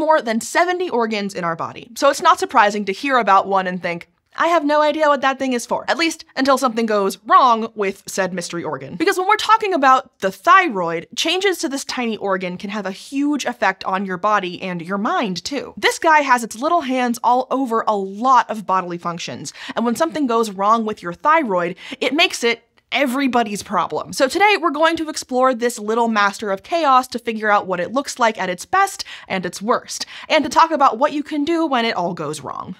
more than 70 organs in our body, so it's not surprising to hear about one and think, I have no idea what that thing is for, at least until something goes wrong with said mystery organ. Because when we're talking about the thyroid, changes to this tiny organ can have a huge effect on your body and your mind too. This guy has its little hands all over a lot of bodily functions, and when something goes wrong with your thyroid, it makes it everybody's problem. So today we're going to explore this little master of chaos to figure out what it looks like at its best and its worst, and to talk about what you can do when it all goes wrong.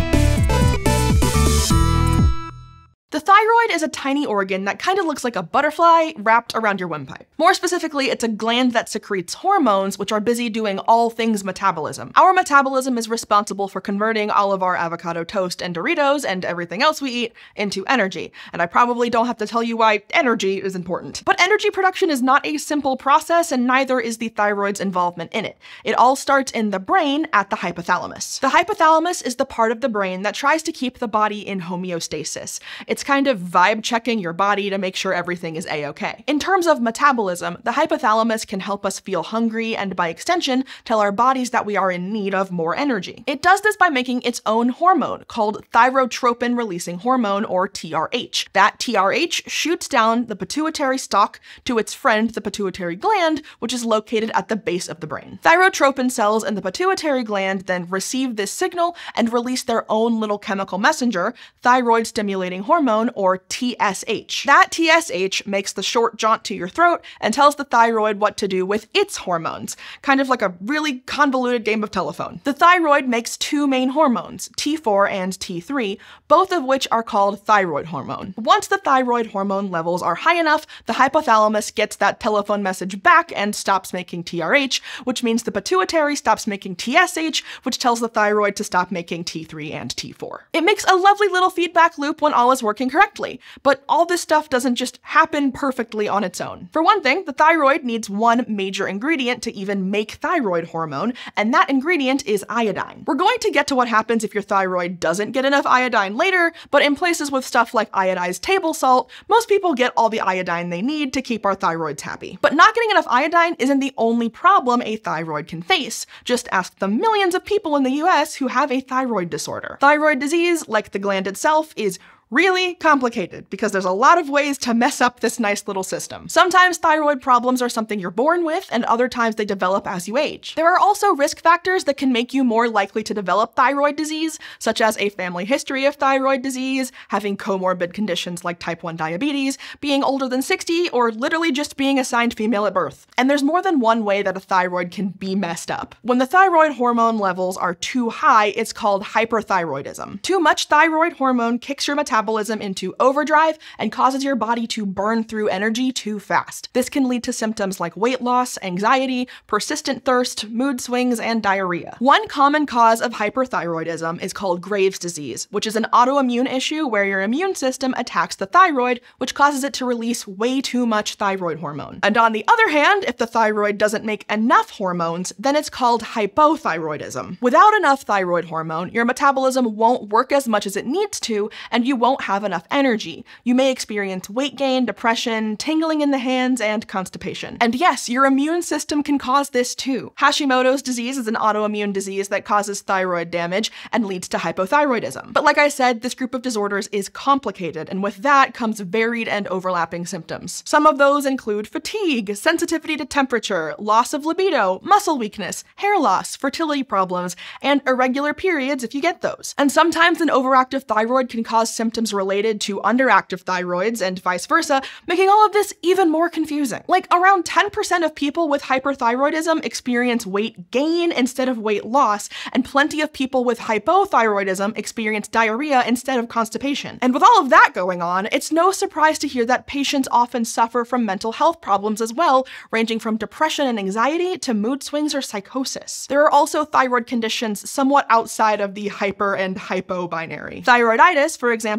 The thyroid is a tiny organ that kind of looks like a butterfly wrapped around your windpipe. More specifically, it's a gland that secretes hormones, which are busy doing all things metabolism. Our metabolism is responsible for converting all of our avocado toast and Doritos and everything else we eat into energy. And I probably don't have to tell you why energy is important. But energy production is not a simple process, and neither is the thyroid's involvement in it. It all starts in the brain at the hypothalamus. The hypothalamus is the part of the brain that tries to keep the body in homeostasis. It's kind of vibe checking your body to make sure everything is a-okay. In terms of metabolism, the hypothalamus can help us feel hungry and by extension tell our bodies that we are in need of more energy. It does this by making its own hormone called thyrotropin releasing hormone, or TRH. That TRH shoots down the pituitary stalk to its friend, the pituitary gland, which is located at the base of the brain. Thyrotropin cells in the pituitary gland then receive this signal and release their own little chemical messenger, thyroid stimulating hormone, or TSH. That TSH makes the short jaunt to your throat and tells the thyroid what to do with its hormones, kind of like a really convoluted game of telephone. The thyroid makes two main hormones, T4 and T3, both of which are called thyroid hormone. Once the thyroid hormone levels are high enough, the hypothalamus gets that telephone message back and stops making TRH, which means the pituitary stops making TSH, which tells the thyroid to stop making T3 and T4. It makes a lovely little feedback loop when all is working correctly, but all this stuff doesn't just happen perfectly on its own. For one thing, the thyroid needs one major ingredient to even make thyroid hormone, and that ingredient is iodine. We're going to get to what happens if your thyroid doesn't get enough iodine later, but in places with stuff like iodized table salt, most people get all the iodine they need to keep our thyroids happy. But not getting enough iodine isn't the only problem a thyroid can face. Just ask the millions of people in the US who have a thyroid disorder. Thyroid disease, like the gland itself, is really complicated because there's a lot of ways to mess up this nice little system. Sometimes thyroid problems are something you're born with, and other times they develop as you age. There are also risk factors that can make you more likely to develop thyroid disease, such as a family history of thyroid disease, having comorbid conditions like type 1 diabetes, being older than 60, or literally just being assigned female at birth. And there's more than one way that a thyroid can be messed up. When the thyroid hormone levels are too high, it's called hyperthyroidism. Too much thyroid hormone kicks your metabolism into overdrive and causes your body to burn through energy too fast. This can lead to symptoms like weight loss, anxiety, persistent thirst, mood swings, and diarrhea. One common cause of hyperthyroidism is called Graves' disease, which is an autoimmune issue where your immune system attacks the thyroid, which causes it to release way too much thyroid hormone. And on the other hand, if the thyroid doesn't make enough hormones, then it's called hypothyroidism. Without enough thyroid hormone, your metabolism won't work as much as it needs to, and you won't have enough energy. You may experience weight gain, depression, tingling in the hands, and constipation. And yes, your immune system can cause this too. Hashimoto's disease is an autoimmune disease that causes thyroid damage and leads to hypothyroidism. But like I said, this group of disorders is complicated, and with that comes varied and overlapping symptoms. Some of those include fatigue, sensitivity to temperature, loss of libido, muscle weakness, hair loss, fertility problems, and irregular periods if you get those. And sometimes an overactive thyroid can cause symptoms related to underactive thyroids and vice versa, making all of this even more confusing. Like, around 10% of people with hyperthyroidism experience weight gain instead of weight loss, and plenty of people with hypothyroidism experience diarrhea instead of constipation. And with all of that going on, it's no surprise to hear that patients often suffer from mental health problems as well, ranging from depression and anxiety to mood swings or psychosis. There are also thyroid conditions somewhat outside of the hyper and hypo binary. Thyroiditis, for example,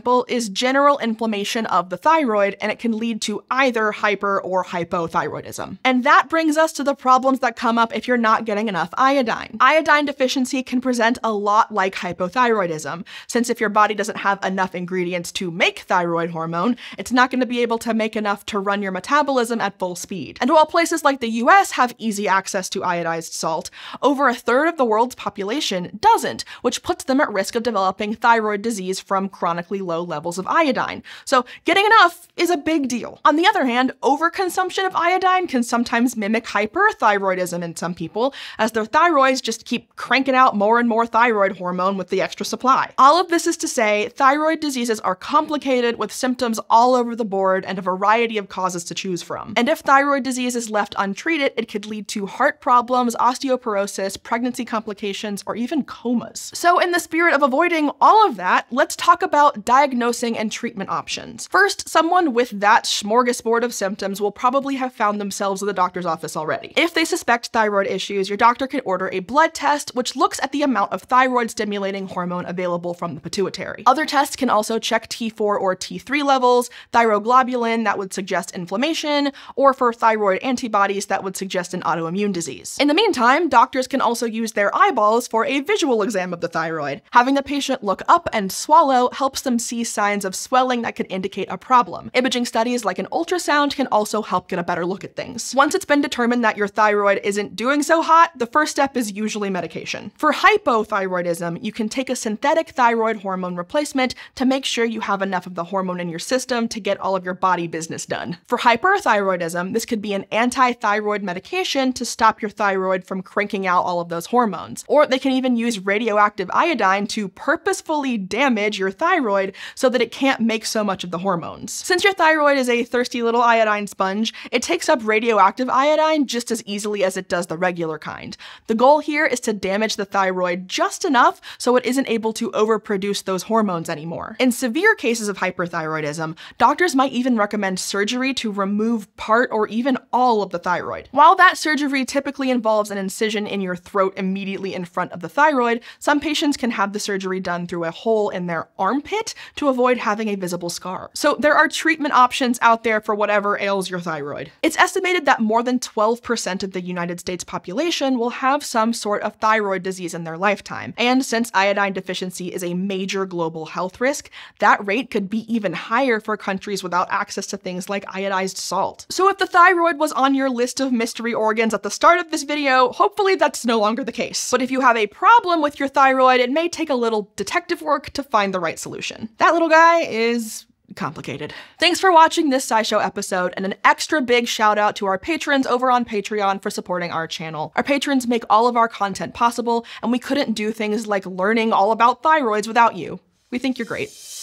example, is general inflammation of the thyroid, and it can lead to either hyper or hypothyroidism. And that brings us to the problems that come up if you're not getting enough iodine. Iodine deficiency can present a lot like hypothyroidism, since if your body doesn't have enough ingredients to make thyroid hormone, it's not going to be able to make enough to run your metabolism at full speed. And while places like the US have easy access to iodized salt, over a third of the world's population doesn't, which puts them at risk of developing thyroid disease from chronically low levels of iodine. So getting enough is a big deal. On the other hand, overconsumption of iodine can sometimes mimic hyperthyroidism in some people, as their thyroids just keep cranking out more and more thyroid hormone with the extra supply. All of this is to say, thyroid diseases are complicated with symptoms all over the board and a variety of causes to choose from. And if thyroid disease is left untreated, it could lead to heart problems, osteoporosis, pregnancy complications, or even comas. So in the spirit of avoiding all of that, let's talk about diagnosing and treatment options. First, someone with that smorgasbord of symptoms will probably have found themselves at the doctor's office already. If they suspect thyroid issues, your doctor can order a blood test, which looks at the amount of thyroid-stimulating hormone available from the pituitary. Other tests can also check T4 or T3 levels, thyroglobulin that would suggest inflammation, or for thyroid antibodies that would suggest an autoimmune disease. In the meantime, doctors can also use their eyeballs for a visual exam of the thyroid. Having the patient look up and swallow helps them see signs of swelling that could indicate a problem. Imaging studies like an ultrasound can also help get a better look at things. Once it's been determined that your thyroid isn't doing so hot, the first step is usually medication. For hypothyroidism, you can take a synthetic thyroid hormone replacement to make sure you have enough of the hormone in your system to get all of your body business done. For hyperthyroidism, this could be an anti-thyroid medication to stop your thyroid from cranking out all of those hormones. Or they can even use radioactive iodine to purposefully damage your thyroid so that it can't make so much of the hormones. Since your thyroid is a thirsty little iodine sponge, it takes up radioactive iodine just as easily as it does the regular kind. The goal here is to damage the thyroid just enough so it isn't able to overproduce those hormones anymore. In severe cases of hyperthyroidism, doctors might even recommend surgery to remove part or even all of the thyroid. While that surgery typically involves an incision in your throat immediately in front of the thyroid, some patients can have the surgery done through a hole in their armpit to avoid having a visible scar. So there are treatment options out there for whatever ails your thyroid. It's estimated that more than 12% of the United States population will have some sort of thyroid disease in their lifetime. And since iodine deficiency is a major global health risk, that rate could be even higher for countries without access to things like iodized salt. So if the thyroid was on your list of mystery organs at the start of this video, hopefully that's no longer the case. But if you have a problem with your thyroid, it may take a little detective work to find the right solution. That little guy is complicated. Thanks for watching this SciShow episode, and an extra big shout out to our patrons over on Patreon for supporting our channel. Our patrons make all of our content possible, and we couldn't do things like learning all about thyroids without you. We think you're great.